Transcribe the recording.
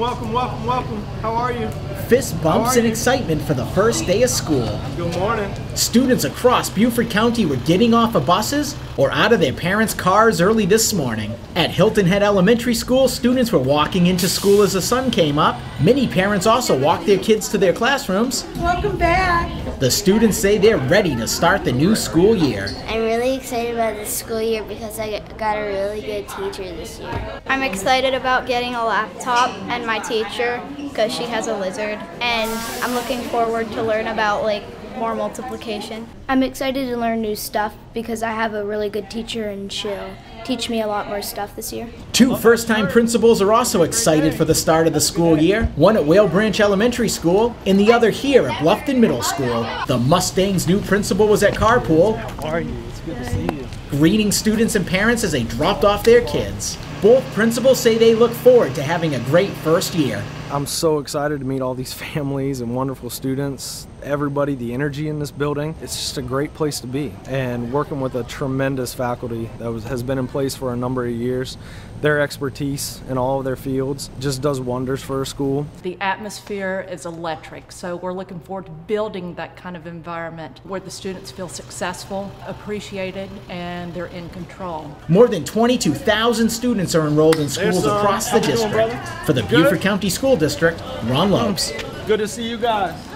welcome. How are you? Fist bumps and excitement for the first day of school. Good morning. Students across Beaufort County were getting off of buses or out of their parents' cars early this morning. At Hilton Head Elementary School, students were walking into school as the sun came up. Many parents also walked their kids to their classrooms. Welcome back. The students say they're ready to start the new school year. I'm really excited about this school year because I got a really good teacher this year. I'm excited about getting a laptop and my teacher because she has a lizard, and I'm looking forward to learn about more multiplication. I'm excited to learn new stuff because I have a really good teacher and she'll teach me a lot more stuff this year. Two first-time principals are also excited for the start of the school year, one at Whale Branch Elementary School and the other here at Bluffton Middle School. The Mustangs' new principal was at carpool, How are you? It's good to see you. greeting students and parents as they dropped off their kids. Both principals say they look forward to having a great first year. I'm so excited to meet all these families and wonderful students. Everybody, the energy in this building, it's just a great place to be. And working with a tremendous faculty that has been in place for a number of years, their expertise in all of their fields just does wonders for our school. The atmosphere is electric, so we're looking forward to building that kind of environment where the students feel successful, appreciated, and they're in control. More than 22,000 students are enrolled in schools across the district. For the Beaufort County School District, Ron Lopes. Good to see you guys.